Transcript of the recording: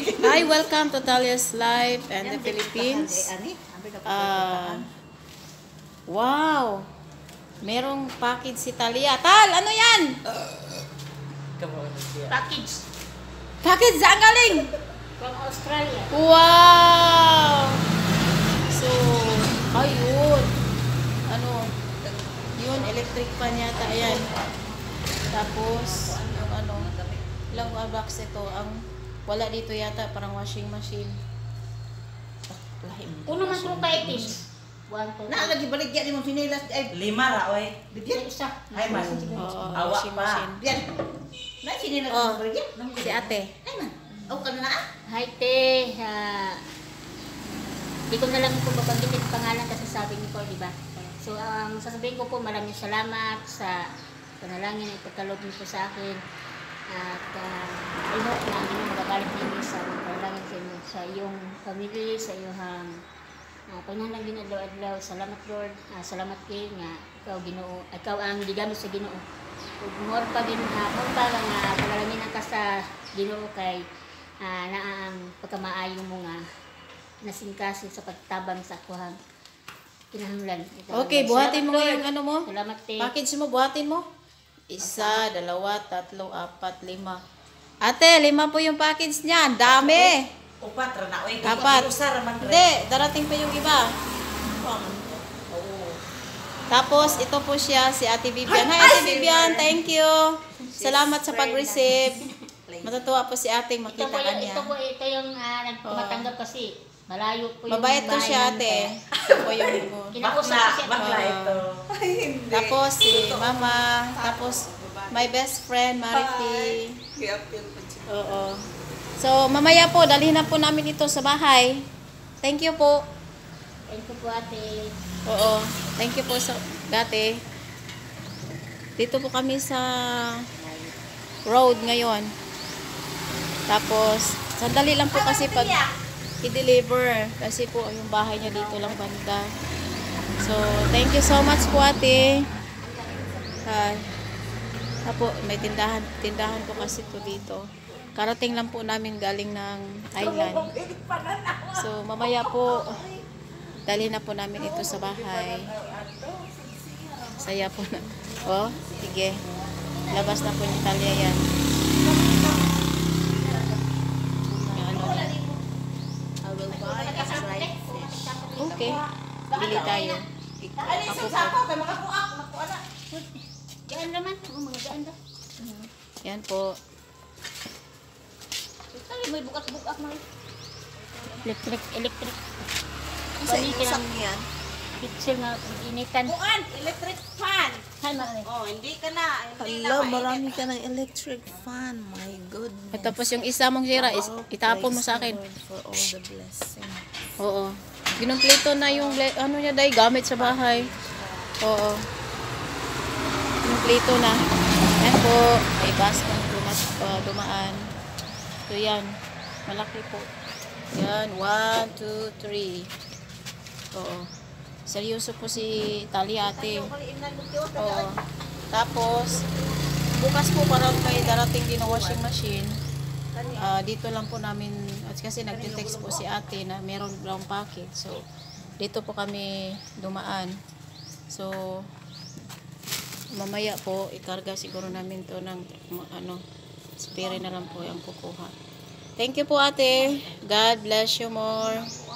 Hi, welcome to Talia's Life and the Philippines. Wow! Merong package si Talia. Tal, ano yan? Package Package, saan galing? from Australia. Wow! So, ayun. Ano? Yun, electric fan yata. Ayan. Tapos, yung ano, ilang box ito. Ang wala dito yata, parang washing machine. Uno man itong ka-items. 1, 2, 3. Lagi baligyan ni mo sinilas ay 5 ra oy. Yan isa. Ay man. Oo, Awa washing pa. machine. yan. Na sinilas Oh, mo baligyan. si ate. Ay man. Aw ka na. Hi, te. Di ko na lang po babanggitin ang pangalan kasi sabi niyo po, di ba? So, ang sasabihin ko po, maraming salamat sa panalangin at pagkaloob niyo po sa akin. At I hope na hindi magagalit ninyo sa panalangin sa inyo, sa iyong family, sa iyong pananalangin adlaw-adlaw. Salamat, Lord. Salamat kayo nga ikaw ang gigamit sa Ginoo. Ug more pa din nga panalangin ka sa Ginoo kay na ang pagkamaayo mo nga nasingkasin sa pagtabang sa kuhang kinahanglan. Okay, buhatin mo yung ano mo. Salamat, te. Package mo, buhatin mo. 1, 2, 3, 4, 5. Ate, 5 po yung package niya. Ang dami. Upat ra na oy. 4. Usar man ra. Hindi, darating pa yung iba. Oo. Tapos, ito po siya, si Ate Vivian. Hi, Ate Vivian. Thank you. Salamat sa pag-receive. Matutuwa po si Ate makita ka niya. Ito yung nagtumatanggap kasi malayo po yung Mabait to siya, Ate. Ito po yung Kinausap ko siya. Bakla ito. Tapos si Mama, tapos my best friend Mariti. Oo. So mamaya po dalhin na po namin ito sa bahay. Thank you po. Thank you po, ate. Oo. Thank you po sa dati. Dito po kami sa road ngayon. Tapos sandali lang po kasi pag i-deliver kasi po yung bahay niya dito lang banda. So, thank you so much po, ate. Tapo, may tindahan po kasi po dito. Karating lang po namin galing ng island. So, mamaya po, dali na po namin ito sa bahay. Saya po na. Oh, sige. Labas na po ni Talia yan. Okay. Bili tayo. Ako pa kay makakuak, makuana. Gaan naman. Mga gaan daw. Yan po. Ay, may bukas-bukas mo. Electric. Sa isak yan. Pixel na initan. Kuan, electric fan. Hay, mga Oh, hindi ka na. Hindi Hello, na marami ka ng electric fan. My goodness. At tapos yung isa mong sira, itapon mo sa akin. Praise the Lord for all the blessing. Oo. Ginumpleto na yung ano niya dahil gamit sa bahay. Oo. Ginumpleto na. Yan po. May bus kang dumaan. So yan. Malaki po. Yan. 1, 2, 3. Oo. Seryoso po si Talia, ate. Oo. Tapos, bukas po parang may darating din na washing machine. Dito lang po namin, at kasi nagte-text po si ate na meron brown package. So, dito po kami dumaan. So, mamaya po, ikarga siguro namin to ng spare na lang po yung kukuha. Thank you po, ate. God bless you more.